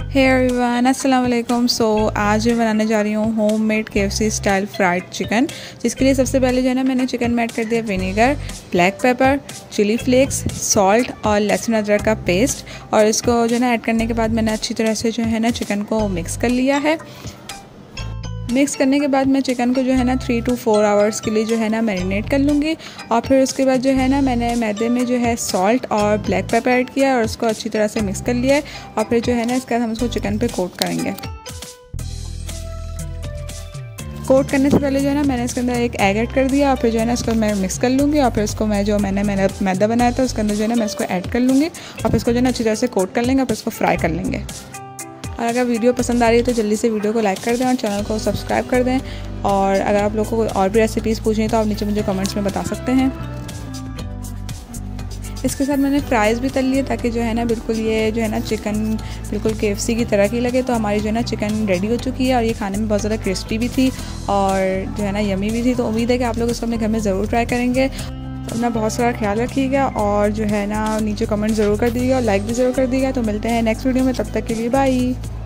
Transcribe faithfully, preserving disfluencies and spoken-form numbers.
Hey everyone, अस्सलाम वालेकुम। सो आज मैं बनाने जा रही हूँ homemade KFC style fried chicken. जिसके लिए सबसे पहले जो है ना मैंने चिकन में ऐड कर दिया vinegar, black pepper, chilli flakes, salt और लहसुन अदरक का पेस्ट। और इसको जो है ना ऐड करने के बाद मैंने अच्छी तरह से जो है ना चिकन को मिक्स कर लिया है। मिक्स करने के बाद मैं चिकन को जो है ना थ्री टू फोर आवर्स के लिए जो है ना मैरिनेट कर लूँगी। और फिर उसके बाद जो है ना मैंने मैदे में जो है सॉल्ट और ब्लैक पेपर ऐड किया और उसको अच्छी तरह से मिक्स कर लिया है। और फिर जो है ना इसके बाद हम उसको चिकन पे कोट करेंगे। कोट करने से पहले जो है ना मैंने इसके अंदर एक एग ऐड कर दिया और फिर जो है ना इसको मैं मिक्स कर लूँगी। और फिर इसको मैं जो मैंने मैंने मैदा बनाया था उसके अंदर जो है ना मैं इसको ऐड कर लूँगी और फिर इसको जो है ना अच्छी तरह से कोट कर लेंगे और फिर इसको फ्राई कर लेंगे। और अगर वीडियो पसंद आ रही है तो जल्दी से वीडियो को लाइक कर दें और चैनल को सब्सक्राइब कर दें। और अगर आप लोगों को और भी रेसिपीज़ पूछनी है तो आप नीचे मुझे कमेंट्स में बता सकते हैं। इसके साथ मैंने फ्राइज़ भी तल लिए ताकि जो है ना बिल्कुल ये जो है ना चिकन बिल्कुल केएफसी की तरह की लगे। तो हमारी जो है ना चिकन रेडी हो चुकी है और ये खाने में बहुत ज़्यादा क्रिस्पी भी थी और जो है ना यमी भी थी। तो उम्मीद है कि आप लोग इसको अपने घर में ज़रूर ट्राई करेंगे। तो अपना बहुत सारा ख्याल रखिएगा और जो है ना नीचे कमेंट ज़रूर कर दीजिएगा और लाइक भी ज़रूर कर दीजिएगा। तो मिलते हैं नेक्स्ट वीडियो में, तब तक के लिए बाय।